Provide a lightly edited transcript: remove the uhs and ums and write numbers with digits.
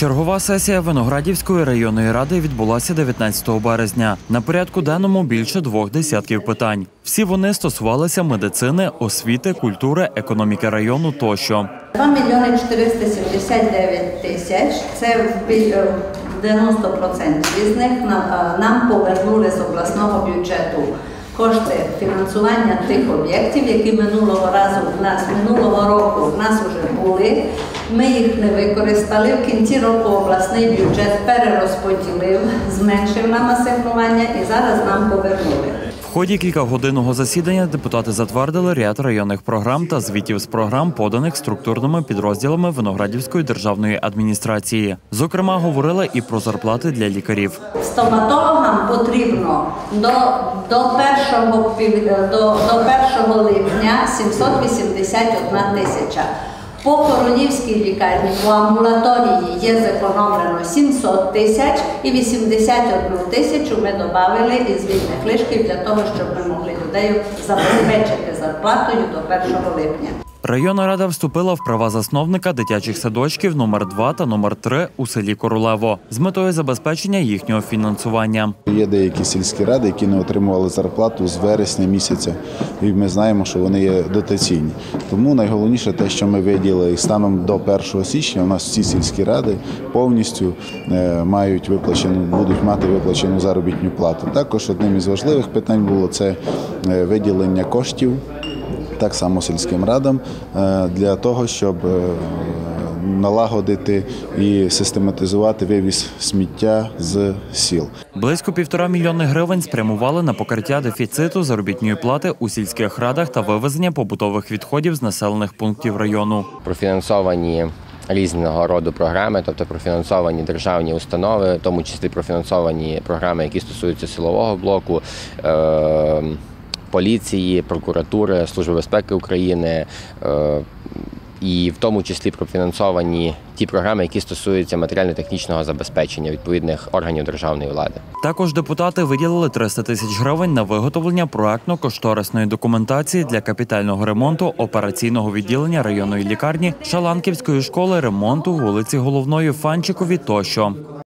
Чергова сесія Виноградівської районної ради відбулася 19 березня. На порядку денному більше 2 десятків питань. Всі вони стосувалися медицини, освіти, культури, економіки району тощо. 2 мільйони 479 тисяч – це 90% із них нам повернули з обласного бюджету кошти фінансування тих об'єктів, які минулого року в нас вже були. Ми їх не використали. В кінці року обласний бюджет перерозподілив, зменшив нам асигнування і зараз нам повернули. В ході кількагодинного засідання депутати затвердили ряд районних програм та звітів з програм, поданих структурними підрозділами Виноградівської державної адміністрації. Зокрема, говорили і про зарплати для лікарів. Стоматологам потрібно до 1 липня 781 тисяча. По Коронівській лікарні, по амбулаторії є зекономлено 700 тисяч і 81 тисячу ми додали із вільних лишків для того, щоб ми могли людей забезпечити зарплатою до 1 липня. Районна рада вступила в права засновника дитячих садочків номер 2 та номер 3 у селі Королево з метою забезпечення їхнього фінансування. Є деякі сільські ради, які не отримували зарплату з вересня місяця, і ми знаємо, що вони є дотаційні. Тому найголовніше те, що ми виділили, і станом до 1 січня у нас всі сільські ради повністю будуть мати виплачену заробітну плату. Також одним із важливих питань було це виділення коштів, так само сільським радам, для того, щоб налагодити і систематизувати вивіз сміття з сіл. Близько 1,5 мільйона гривень спрямували на покриття дефіциту заробітної плати у сільських радах та вивезення побутових відходів з населених пунктів району. Профінансовані різного роду програми, тобто профінансовані державні установи, в тому числі профінансовані програми, які стосуються силового блоку, поліції, прокуратури, Служби безпеки України, і в тому числі профінансовані ті програми, які стосуються матеріально-технічного забезпечення відповідних органів державної влади. Також депутати виділили 300 тисяч гривень на виготовлення проектно-кошторисної документації для капітального ремонту операційного відділення районної лікарні, Шаланківської школи, ремонту вулиці Головної, Фанчикові тощо.